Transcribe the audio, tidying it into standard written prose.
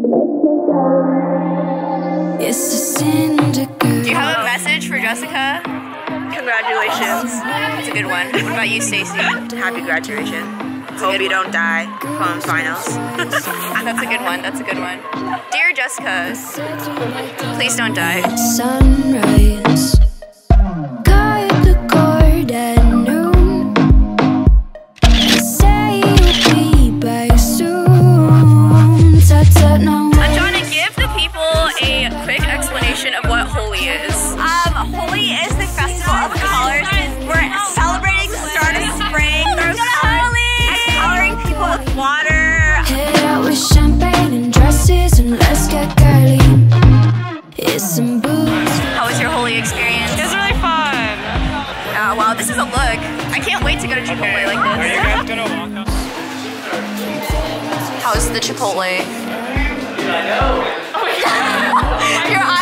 Do you have a message for Jessica? Congratulations. That's a good one. What about you, Stacy? Happy graduation. Hope you don't die. Poem finals. That's a good one. That's a good one. Dear Jessica, please don't die. Sunrise. Cut the cord at noon. Say you'll be back soon. No. Anjana, give the people a quick explanation of what Holi is. Holi is the festival of colors. We're celebrating the start of spring through coloring people with water. Head out with champagne and dresses and let's get girly. Here's some booze. How was your Holi experience? It was really fun. Wow, this is a look. I can't wait to go to Chipotle like this. Are you guys gonna walk up? How's the Chipotle? Your